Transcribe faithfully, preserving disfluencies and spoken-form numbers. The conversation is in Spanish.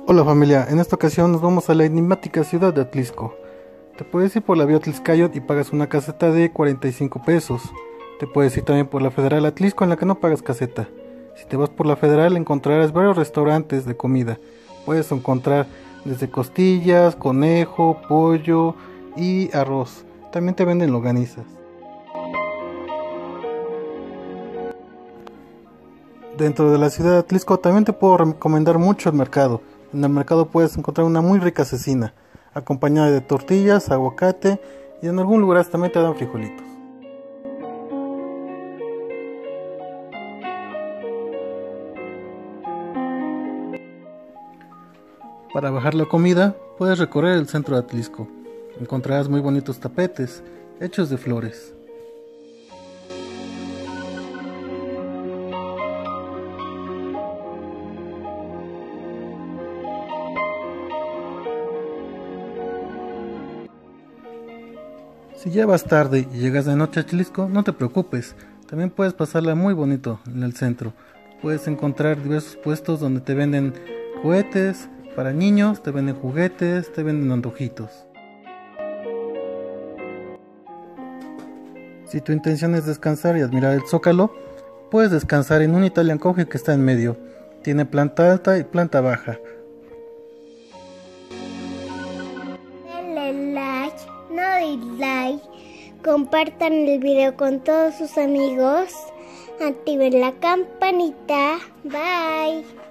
Hola familia, en esta ocasión nos vamos a la enigmática ciudad de Atlisco. Te puedes ir por la vía Atliscayot y pagas una caseta de cuarenta y cinco pesos. Te puedes ir también por la Federal Atlisco en la que no pagas caseta. Si te vas por la Federal encontrarás varios restaurantes de comida. Puedes encontrar desde costillas, conejo, pollo y arroz. También te venden longanizas. Dentro de la ciudad de Atlisco también te puedo recomendar mucho el mercado. En el mercado puedes encontrar una muy rica cecina, acompañada de tortillas, aguacate y en algún lugar también te dan frijolitos. Para bajar la comida puedes recorrer el centro de Atlisco. Encontrarás muy bonitos tapetes hechos de flores. Si ya vas tarde y llegas de noche a Atlisco, no te preocupes, también puedes pasarla muy bonito en el centro. Puedes encontrar diversos puestos donde te venden juguetes para niños, te venden juguetes, te venden antojitos. Si tu intención es descansar y admirar el Zócalo, puedes descansar en un Italian Coffee que está en medio. Tiene planta alta y planta baja. Denle like, no dislike, compartan el video con todos sus amigos, activen la campanita, bye.